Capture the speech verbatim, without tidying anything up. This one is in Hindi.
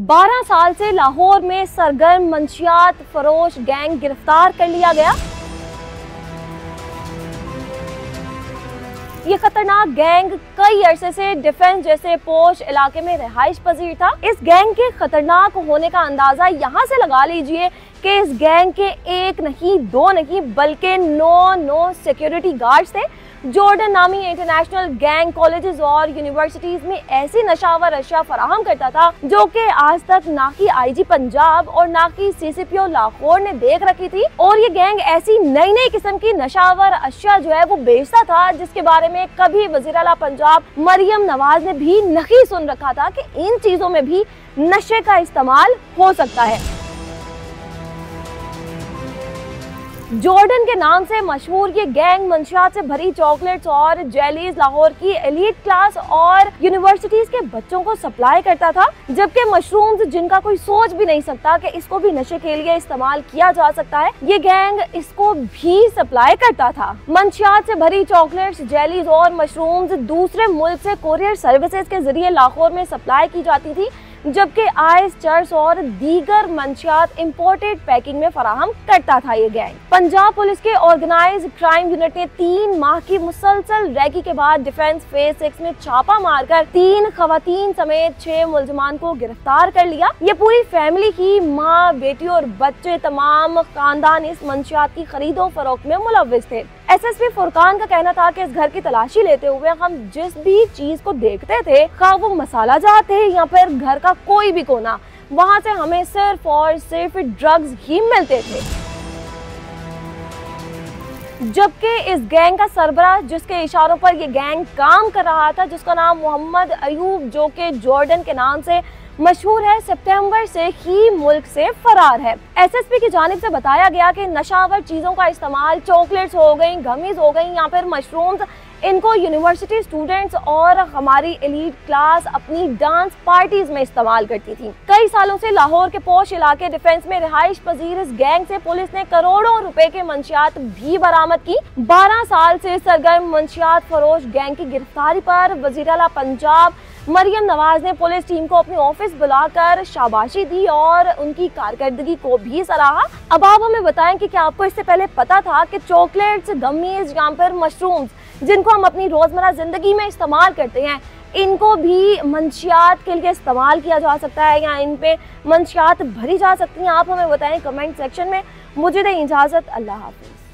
बारह साल से लाहौर में सरगर्म मंशियात फरोश गैंग गिरफ्तार कर लिया गया। ये खतरनाक गैंग कई अरसे से डिफेंस जैसे पोश इलाके में रिहाइश पजीर था। इस गैंग के खतरनाक होने का अंदाजा यहाँ से लगा लीजिए कि इस गैंग के एक नहीं दो नहीं बल्कि नौ नौ सिक्योरिटी गार्ड्स थे। जॉर्डन नामी इंटरनेशनल गैंग कॉलेजेस और यूनिवर्सिटीज में ऐसी नशावर अशिया फराहम करता था जो कि आज तक ना कि आईजी पंजाब और ना कि सीसीपीओ लाहौर ने देख रखी थी। और ये गैंग ऐसी नई नई किस्म की नशावर अशिया जो है वो बेचता था जिसके बारे में कभी वज़ीर आला पंजाब मरियम नवाज ने भी नहीं सुन रखा था कि इन चीजों में भी नशे का इस्तेमाल हो सकता है। जॉर्डन के नाम से मशहूर ये गैंग मंशियात से भरी चॉकलेट्स और जेलीज लाहौर की एलीट क्लास और यूनिवर्सिटीज के बच्चों को सप्लाई करता था, जबकि मशरूम्स जिनका कोई सोच भी नहीं सकता कि इसको भी नशे के लिए इस्तेमाल किया जा सकता है, ये गैंग इसको भी सप्लाई करता था। मंशियात से भरी चॉकलेट्स, जेलीज और मशरूम्स दूसरे मुल्क से कोरियर सर्विसेज के जरिए लाहौर में सप्लाई की जाती थी, जबकि आइस, चर्स और दीगर मंशियात इंपोर्टेड पैकिंग में फराहम करता था ये गैंग। पंजाब पुलिस के ऑर्गेनाइज क्राइम यूनिट ने तीन माह की मुसलसल रैकी के बाद डिफेंस फेज सिक्स में छापा मारकर तीन खवातीन समेत छह मुलजमान को गिरफ्तार कर लिया। ये पूरी फैमिली की माँ, बेटी और बच्चे तमाम खानदान इस मंशियात की खरीदो फरोख्त में मुलव्विस थे। एसएसपी फुरकान का कहना था कि इस घर की तलाशी लेते हुए हम जिस भी चीज को देखते थे, खा वो मसाला जात है या फिर घर का कोई भी कोना, वहां से हमें सिर्फ और सिर्फ ड्रग्स ही मिलते थे। जबकि इस गैंग का सरबराह जिसके इशारों पर ये गैंग काम कर रहा था, जिसका नाम मोहम्मद अयूब जो कि जॉर्डन के नाम से मशहूर है, सितंबर से ही मुल्क से फरार है। एसएसपी की जानिब से बताया गया कि नशावर चीजों का इस्तेमाल, चॉकलेट्स हो गई, गमीज हो गई या फिर मशरूम्स, इनको यूनिवर्सिटी स्टूडेंट्स और हमारी एलीट क्लास अपनी डांस पार्टीज में इस्तेमाल करती थी। कई सालों से लाहौर के पोश इलाके डिफेंस में रिहाइश पजीर इस गैंग से पुलिस ने करोड़ों रुपए के मंशियात भी बरामद की। बारह साल से सरगर्म मंशियात फरोश गैंग की गिरफ्तारी पर वज़ीर आला पंजाब मरियम नवाज ने पुलिस टीम को अपने ऑफिस बुलाकर शाबाशी दी और उनकी कारकर्दगी को भी सराहा। अब आप हमें बताएं कि क्या आपको इससे पहले पता था कि चॉकलेट्स, गमीज या फिर मशरूम्स जिनको हम अपनी रोजमर्रा जिंदगी में इस्तेमाल करते हैं, इनको भी मंशियात के लिए इस्तेमाल किया जा सकता है या इन पे मंशियात भरी जा सकती हैं? आप हमें बताएं कमेंट सेक्शन में। मुझे दें इजाजत, अल्लाह हाफिज।